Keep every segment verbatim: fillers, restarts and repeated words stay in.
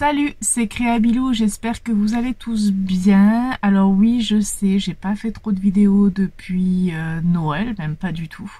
Salut, c'est Créabilou, j'espère que vous allez tous bien. Alors oui, je sais, j'ai pas fait trop de vidéos depuis euh, Noël, même pas du tout.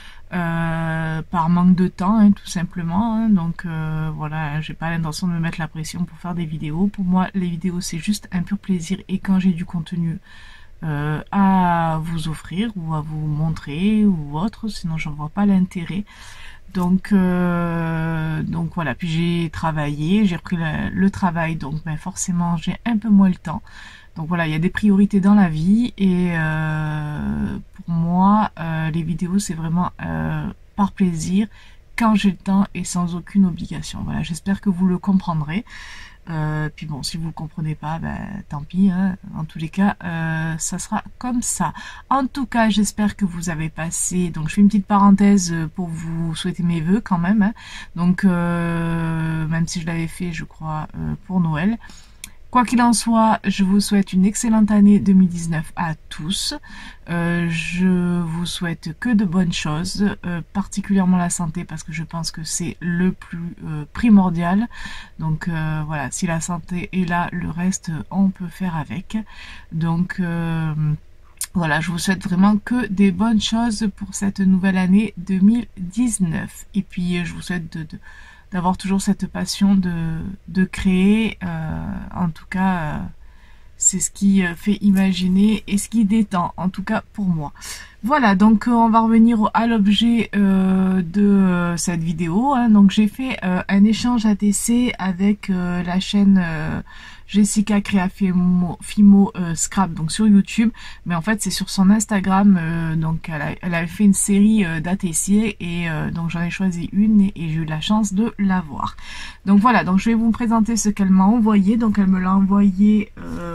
Euh, par manque de temps, hein, tout simplement. Hein. Donc euh, voilà, j'ai pas l'intention de me mettre la pression pour faire des vidéos. Pour moi, les vidéos, c'est juste un pur plaisir. Et quand j'ai du contenu euh, à vous offrir ou à vous montrer ou autre, sinon j'en vois pas l'intérêt. Donc, euh, donc voilà, puis j'ai travaillé, j'ai repris le, le travail, donc ben forcément j'ai un peu moins le temps. Donc voilà, il y a des priorités dans la vie et euh, pour moi, euh, les vidéos c'est vraiment euh, par plaisir, quand j'ai le temps et sans aucune obligation. Voilà, j'espère que vous le comprendrez. Euh, puis bon, si vous ne comprenez pas, ben, tant pis, hein. En tous les cas, euh, ça sera comme ça. En tout cas, j'espère que vous avez passé, donc je fais une petite parenthèse pour vous souhaiter mes vœux quand même, hein. Donc, euh, même si je l'avais fait, je crois, euh, pour Noël. Quoi qu'il en soit, je vous souhaite une excellente année deux mille dix-neuf à tous. Euh, je vous souhaite que de bonnes choses, euh, particulièrement la santé parce que je pense que c'est le plus euh, primordial. Donc euh, voilà, si la santé est là, le reste on peut faire avec. Donc euh, voilà, je vous souhaite vraiment que des bonnes choses pour cette nouvelle année deux mille dix-neuf. Et puis je vous souhaite de... de d'avoir toujours cette passion de, de créer, euh, en tout cas, euh, c'est ce qui fait imaginer et ce qui détend, en tout cas pour moi. Voilà, donc euh, on va revenir à l'objet euh, de euh, cette vidéo. Hein. Donc j'ai fait euh, un échange A T C avec euh, la chaîne euh, Jessica Créafimo Fimo, euh, Scrap, donc sur YouTube, mais en fait c'est sur son Instagram, euh, donc elle, a, elle avait fait une série euh, d'A T C et euh, donc j'en ai choisi une et, et j'ai eu la chance de la voir. Donc voilà, donc je vais vous présenter ce qu'elle m'a envoyé. Donc elle me l'a envoyé, euh,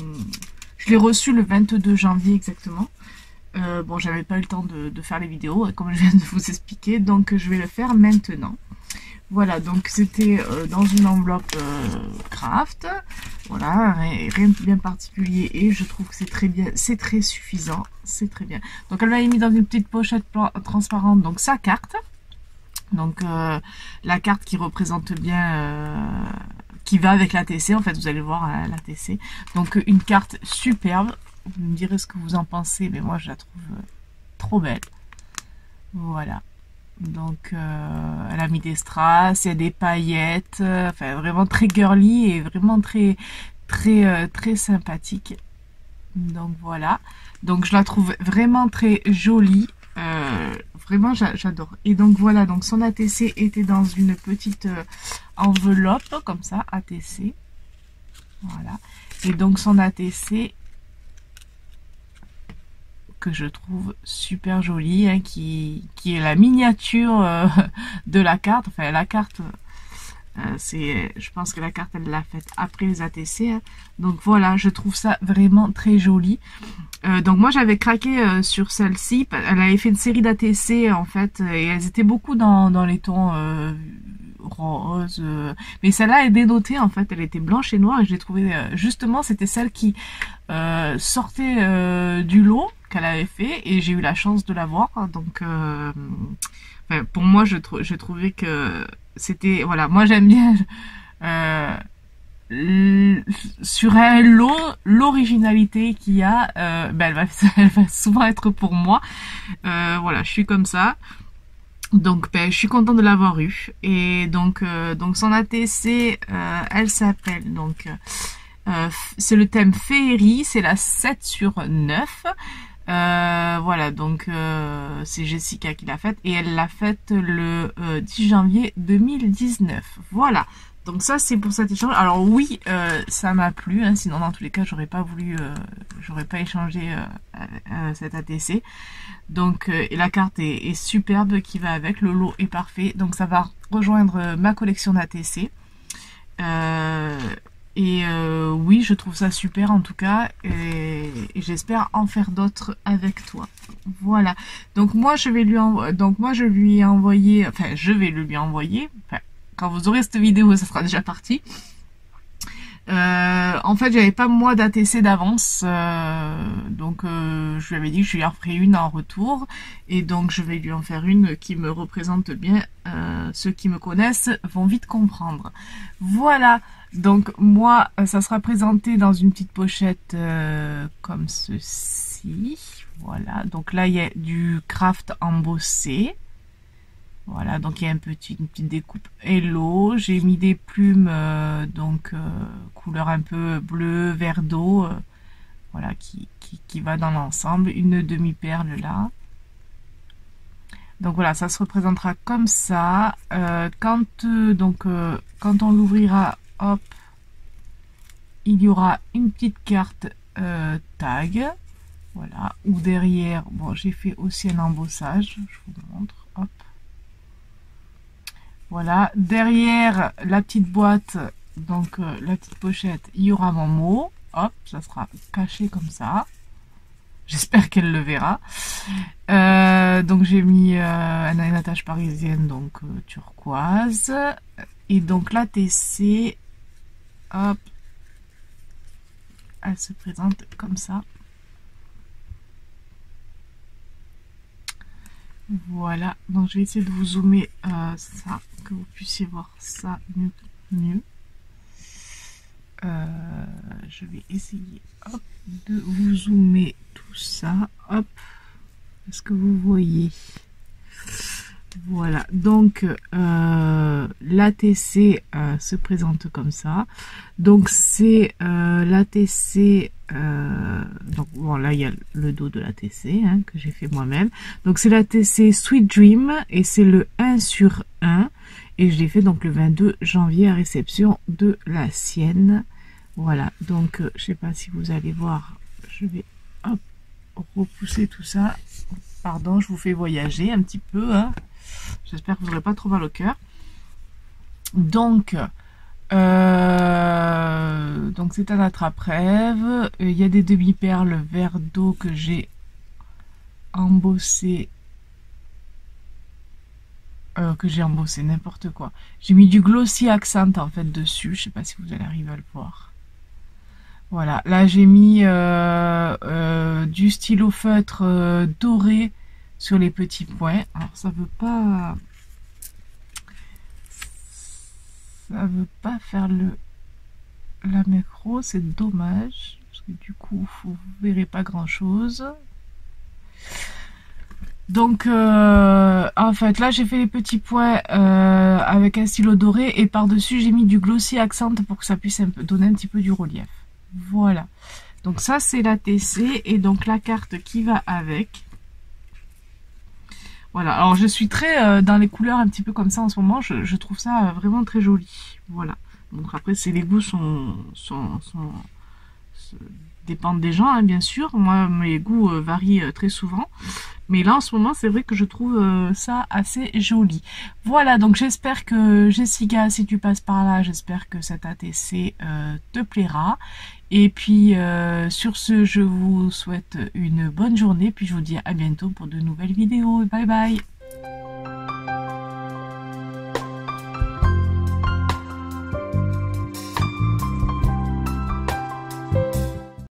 je l'ai reçu le vingt-deux janvier exactement. Euh, bon, j'avais pas eu le temps de, de faire les vidéos, comme je viens de vous expliquer, donc je vais le faire maintenant. Voilà, donc c'était euh, dans une enveloppe euh, craft, voilà, rien de bien particulier et je trouve que c'est très bien, c'est très suffisant, c'est très bien. Donc elle m'a mis dans une petite pochette transparente, donc sa carte, donc euh, la carte qui représente bien, euh, qui va avec l'A T C, en fait vous allez voir hein, l'A T C, donc une carte superbe. Vous me direz ce que vous en pensez, mais moi je la trouve euh, trop belle. Voilà. Donc euh, elle a mis des strass, il y a des paillettes, euh, enfin vraiment très girly et vraiment très très euh, très sympathique. Donc voilà. Donc je la trouve vraiment très jolie. Euh, vraiment j'adore. Et donc voilà, donc son A T C était dans une petite euh, enveloppe comme ça, A T C. Voilà. Et donc son A T C que je trouve super jolie, hein, qui, qui est la miniature euh, de la carte. Enfin, la carte, euh, c'est, je pense que la carte, elle l'a faite après les A T C. Hein. Donc voilà, je trouve ça vraiment très joli. Euh, donc moi, j'avais craqué euh, sur celle-ci. Elle avait fait une série d'A T C, en fait, et elles étaient beaucoup dans, dans les tons euh, rose. Euh, mais celle-là est dénotée, en fait. Elle était blanche et noire, et je l'ai trouvée, euh, justement, c'était celle qui euh, sortait euh, du lot qu'elle avait fait et j'ai eu la chance de la voir, donc euh, enfin, pour moi je, trou je trouvais que c'était, voilà, moi j'aime bien euh, sur un lot l'originalité qu'il y a, euh, ben elle, va, elle va souvent être pour moi, euh, voilà, je suis comme ça. Donc ben, je suis contente de l'avoir eu et donc, euh, donc son A T C, euh, elle s'appelle donc euh, c'est le thème féerie, c'est la sept sur neuf. Euh, voilà, donc euh, c'est Jessica qui l'a faite et elle l'a faite le euh, dix janvier deux mille dix-neuf. Voilà, donc ça c'est pour cet échange. Alors oui, euh, ça m'a plu, hein, sinon dans tous les cas j'aurais pas voulu, euh, j'aurais pas échangé euh, euh, cet A T C. Donc euh, et la carte est, est superbe qui va avec, le lot est parfait, donc ça va rejoindre ma collection d'A T C. Euh, Et euh, oui, je trouve ça super en tout cas, et, et j'espère en faire d'autres avec toi. Voilà. Donc moi je vais lui envoyer, donc moi je lui ai envoyé, enfin je vais le lui envoyer. Enfin, quand vous aurez cette vidéo, ça sera déjà parti. Euh, en fait, j'avais pas moi d'A T C d'avance, euh, donc euh, je lui avais dit que je lui en ferai une en retour, et donc je vais lui en faire une qui me représente bien. Euh, ceux qui me connaissent vont vite comprendre. Voilà. Donc moi, ça sera présenté dans une petite pochette euh, comme ceci. Voilà, donc là il y a du craft embossé. Voilà, donc il y a un petit, une petite découpe Hello. J'ai mis des plumes, euh, donc euh, couleur un peu bleu, vert d'eau, euh, voilà, qui, qui, qui va dans l'ensemble. Une demi-perle là. Donc voilà, ça se représentera comme ça. Euh, quand euh, donc euh, quand on l'ouvrira, hop, il y aura une petite carte euh, tag. Voilà, ou derrière, bon, j'ai fait aussi un embossage, je vous montre, hop. Voilà, derrière la petite boîte, donc euh, la petite pochette, il y aura mon mot, hop, ça sera caché comme ça. J'espère qu'elle le verra. Euh, donc j'ai mis euh, un, une attache parisienne, donc euh, turquoise. Et donc la T C, hop, elle se présente comme ça. Voilà, donc je vais essayer de vous zoomer euh, ça, que vous puissiez voir ça mieux. mieux. Euh, je vais essayer, hop, de vous zoomer tout ça, hop, est-ce que vous voyez? Voilà, donc euh, l'A T C euh, se présente comme ça. Donc c'est euh, l'A T C, euh, donc bon là il y a le dos de l'A T C hein, que j'ai fait moi-même. Donc c'est l'A T C Sweet Dream et c'est le un sur un. Et je l'ai fait donc le vingt-deux janvier à réception de la sienne. Voilà, donc euh, je sais pas si vous allez voir, je vais hop, repousser tout ça. Pardon, je vous fais voyager un petit peu, hein. J'espère que vous n'aurez pas trop mal au cœur. Donc, euh, donc c'est un attrape-rêve. Il y a des demi-perles vert d'eau que j'ai embossé. Euh, que j'ai embossé, n'importe quoi. J'ai mis du glossy accent en fait dessus. Je sais pas si vous allez arriver à le voir. Voilà, là j'ai mis euh, euh, du stylo feutre euh, doré sur les petits points. Alors ça veut pas, ça veut pas faire le la macro, c'est dommage parce que du coup vous verrez pas grand chose. Donc euh, en fait là j'ai fait les petits points euh, avec un stylo doré et par dessus j'ai mis du glossy accent pour que ça puisse un peu, donner un petit peu du relief. Voilà, donc ça c'est la T C et donc la carte qui va avec. Voilà, alors je suis très euh, dans les couleurs un petit peu comme ça en ce moment, je, je trouve ça euh, vraiment très joli. Voilà, donc après c'est les goûts sont, sont, sont, sont dépendent des gens hein, bien sûr. Moi mes goûts euh, varient euh, très souvent. Mais là, en ce moment, c'est vrai que je trouve euh, ça assez joli. Voilà, donc j'espère que, Jessica, si tu passes par là, j'espère que cet A T C euh, te plaira. Et puis, euh, sur ce, je vous souhaite une bonne journée. Puis je vous dis à bientôt pour de nouvelles vidéos. Bye bye!